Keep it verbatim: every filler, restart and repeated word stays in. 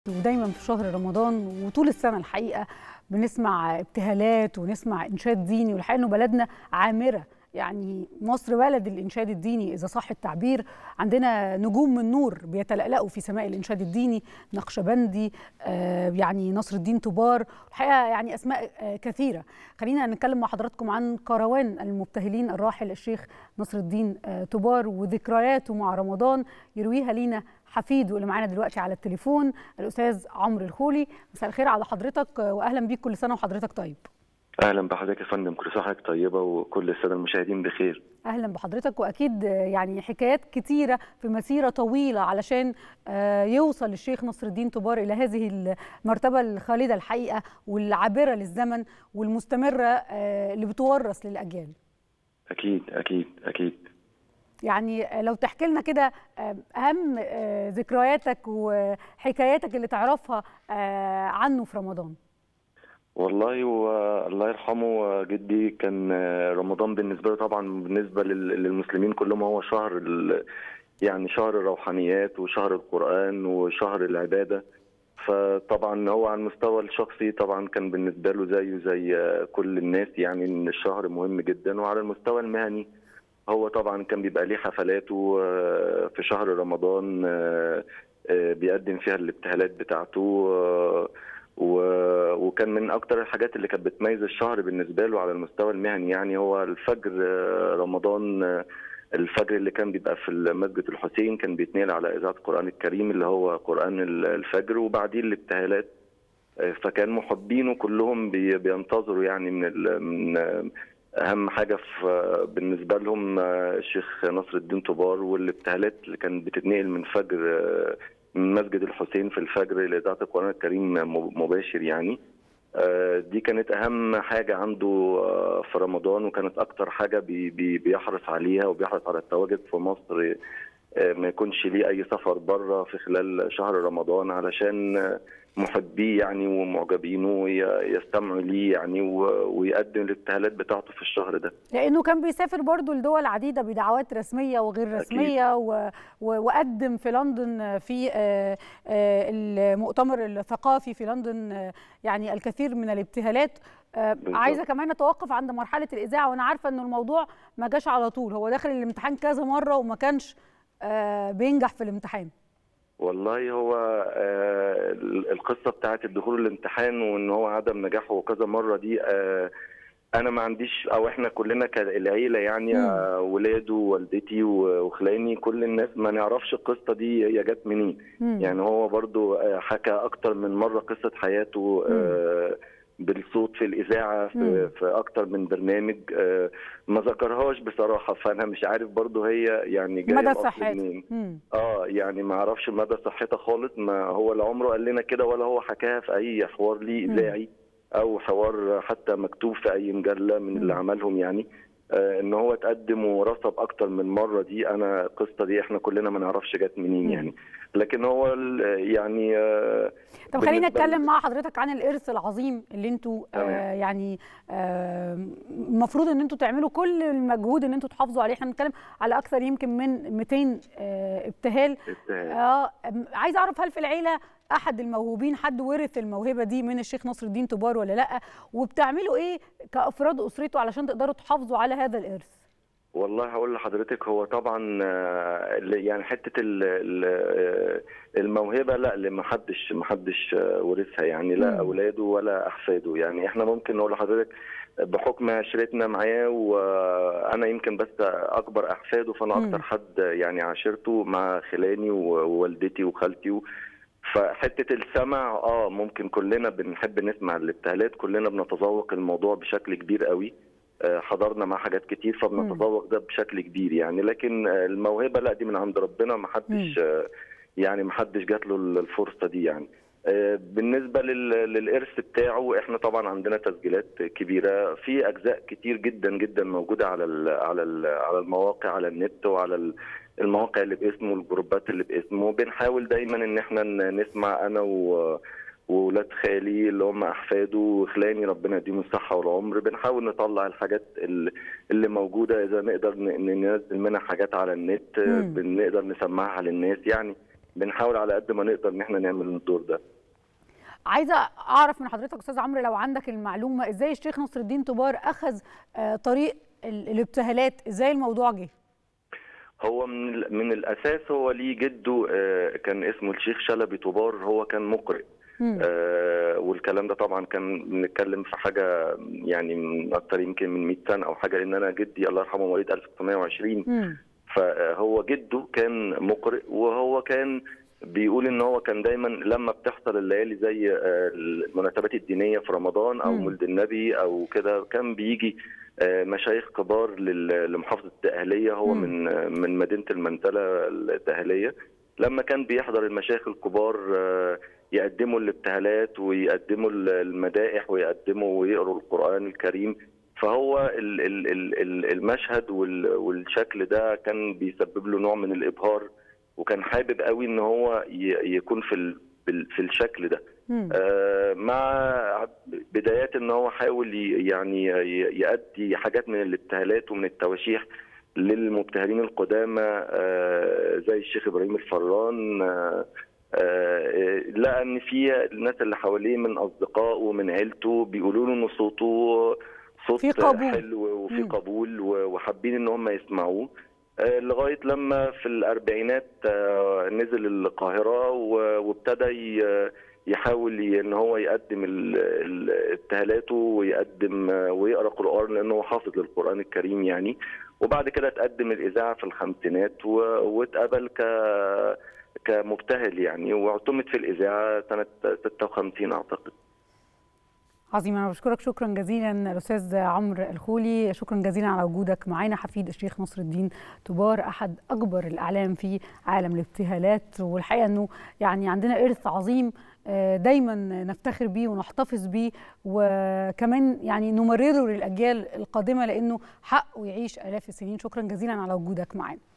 ودايما في شهر رمضان وطول السنة الحقيقة بنسمع ابتهالات ونسمع إنشاد ديني، والحقيقة إنه بلدنا عامرة، يعني مصر بلد الإنشاد الديني إذا صح التعبير. عندنا نجوم من نور بيتلألأوا في سماء الإنشاد الديني، نقشبندي، آه يعني نصر الدين طوبار، الحقيقة يعني أسماء آه كثيرة. خلينا نتكلم مع حضراتكم عن كروان المبتهلين الراحل الشيخ نصر الدين آه طوبار وذكرياته مع رمضان يرويها لينا حفيده اللي معانا دلوقتي على التليفون الأستاذ عمرو الخولي. مساء الخير على حضرتك وأهلا بيك، كل سنة وحضرتك طيب. اهلا بحضرتك يا فندم، كل سنه وحضرتك طيبه وكل الساده المشاهدين بخير. اهلا بحضرتك، واكيد يعني حكايات كتيره في مسيره طويله علشان يوصل الشيخ نصر الدين طوبار الى هذه المرتبه الخالده الحقيقه والعابره للزمن والمستمره اللي بتورث للاجيال. اكيد اكيد اكيد. يعني لو تحكي لنا كده اهم ذكرياتك وحكاياتك اللي تعرفها عنه في رمضان. والله والله يرحمه جدي، كان رمضان بالنسبه له طبعا بالنسبه للمسلمين كلهم هو شهر يعني شهر الروحانيات وشهر القرآن وشهر العباده. فطبعا هو على المستوى الشخصي طبعا كان بالنسبه له زيه زي كل الناس، يعني ان الشهر مهم جدا. وعلى المستوى المهني هو طبعا كان بيبقى ليه حفلاته في شهر رمضان بيقدم فيها الابتهالات بتاعته، وكان من اكتر الحاجات اللي كانت بتميز الشهر بالنسبه له على المستوى المهني يعني هو الفجر. رمضان الفجر اللي كان بيبقى في مسجد الحسين كان بيتنقل على اذاعه القران الكريم اللي هو قران الفجر، وبعديه الابتهالات. فكان محبينه كلهم بينتظروا يعني من من اهم حاجه في بالنسبه لهم الشيخ نصر الدين طوبار، والابتهالات اللي كانت بتتنقل من فجر من مسجد الحسين في الفجر لإذاعة القرآن الكريم مباشر. يعني دي كانت أهم حاجة عنده في رمضان، وكانت أكتر حاجة بي بي بيحرص عليها وبيحرص على التواجد في مصر، ما يكونش ليه أي سفر بره في خلال شهر رمضان علشان محبيه يعني ومعجبينه يستمعوا ليه يعني ويقدم الابتهالات بتاعته في الشهر ده، لانه كان بيسافر برضو لدول عديده بدعوات رسميه وغير رسميه و... وقدم في لندن في المؤتمر الثقافي في لندن يعني الكثير من الابتهالات. عايزه كمان نتوقف عند مرحله الاذاعه، وانا عارفه انه الموضوع ما جاش على طول، هو داخل الامتحان كذا مره وما كانش بينجح في الامتحان. والله هو آه القصه بتاعت الدخول الامتحان وان هو عدم نجاحه كذا مره دي، آه انا ما عنديش او احنا كلنا كالعيله يعني آه ولاده ووالدتي وخلاني كل الناس ما نعرفش القصه دي هي جت منين. يعني هو برضو آه حكى اكتر من مره قصه حياته آه بالصوت في الاذاعه في, في اكتر من برنامج، آه ما ذكرهاش بصراحه، فانا مش عارف برضو هي يعني جايه مدى صحتها منين. اه يعني ما اعرفش مدى صحتها خالص، ما هو لا عمره قال لنا كده ولا هو حكاها في اي حوار ليه اذاعي او حوار حتى مكتوب في اي مجله من اللي عملهم يعني. آه ان هو اتقدم ورصب اكتر من مره دي، انا القصه دي احنا كلنا ما نعرفش جت منين يعني. لكن هو يعني آه طب خلينا نتكلم مع حضرتك عن الارث العظيم اللي انتوا آه يعني المفروض آه ان انتوا تعملوا كل المجهود ان انتوا تحافظوا عليه. احنا بنتكلم على اكثر يمكن من مئتين آه ابتهال. اه عايز اعرف هل في العيله احد الموهوبين حد ورث الموهبه دي من الشيخ نصر الدين طوبار ولا لا، وبتعملوا ايه كافراد اسرته علشان تقدروا تحافظوا على هذا الارث؟ والله هقول لحضرتك هو طبعا يعني حته الموهبه لا اللي ما حدش ما حدش ورثها يعني، لا اولاده ولا احفاده. يعني احنا ممكن نقول لحضرتك بحكم عشرتنا معاه، وانا يمكن بس اكبر احفاده، فانا اكتر حد يعني عاشرته مع خلاني ووالدتي وخالتي. فحته السمع اه ممكن كلنا بنحب نسمع الابتهالات، كلنا بنتذوق الموضوع بشكل كبير قوي، حضرنا مع حاجات كتير فبنتذوق ده بشكل كبير يعني. لكن الموهبه لا دي من عند ربنا، ما حدش يعني ما حدش جات له الفرصه دي يعني. بالنسبه للارث بتاعه احنا طبعا عندنا تسجيلات كبيره في اجزاء كتير جدا جدا موجوده على ال على ال على المواقع على النت وعلى المواقع اللي باسمه والجروبات اللي باسمه. بنحاول دايما ان احنا نسمع انا و وولاد خالي اللي هم احفاده وخلاني ربنا يديهم الصحه والعمر، بنحاول نطلع الحاجات اللي موجوده، اذا نقدر ننزل منها حاجات على النت بنقدر نسمعها للناس يعني. بنحاول على قد ما نقدر ان احنا نعمل الدور ده. عايزه اعرف من حضرتك استاذ عمرو لو عندك المعلومه، ازاي الشيخ نصر الدين طوبار اخذ طريق الابتهالات؟ ازاي الموضوع جه؟ هو من من الاساس هو ليه جده كان اسمه الشيخ شلبي طوبار، هو كان مقرئ. آه والكلام ده طبعا كان بنتكلم في حاجه يعني من اكتر يمكن من مئة سنه او حاجه، لان انا جدي الله يرحمه مواليد ألف وتسعمائة وعشرين. مم. فهو جده كان مقرئ، وهو كان بيقول ان هو كان دايما لما بتحصل الليالي زي المناسبات الدينيه في رمضان او مولد النبي او كده، كان بيجي مشايخ كبار لمحافظه الدقهليه، هو مم. من من مدينه المنتله الدقهليه. لما كان بيحضر المشايخ الكبار يقدموا الابتهالات ويقدموا المدائح ويقدموا ويقروا القرآن الكريم، فهو المشهد والشكل ده كان بيسبب له نوع من الإبهار، وكان حابب قوي ان هو يكون في في الشكل ده. آه مع بدايات ان هو حاول يعني يؤدي حاجات من الابتهالات ومن التواشيح للمبتهلين القدامى، آه زي الشيخ ابراهيم الفران. آه آه لقى ان في الناس اللي حواليه من اصدقائه ومن عيلته بيقولوا له ان صوته صوت حلو وفي قبول، وحابين ان هم يسمعوه. آه لغايه لما في الاربعينات آه نزل القاهره وابتدى يحاول ان هو يقدم ابتهالاته ويقدم ويقرا قران، لانه حافظ للقران الكريم يعني. وبعد كده تقدم الاذاعه في الخمسينات واتقبل ك كمبتهل يعني، واعتمد في الاذاعه سنه ستة وخمسين اعتقد. عظيم، انا بشكرك شكرا جزيلا الاستاذ عمرو الخولي، شكرا جزيلا على وجودك معانا. حفيد الشيخ نصر الدين طوبار، احد اكبر الاعلام في عالم الابتهالات، والحقيقه انه يعني عندنا ارث عظيم دايما نفتخر بيه ونحتفظ بيه، وكمان يعني نمرره للاجيال القادمه، لانه حقه يعيش الاف السنين. شكرا جزيلا على وجودك معانا.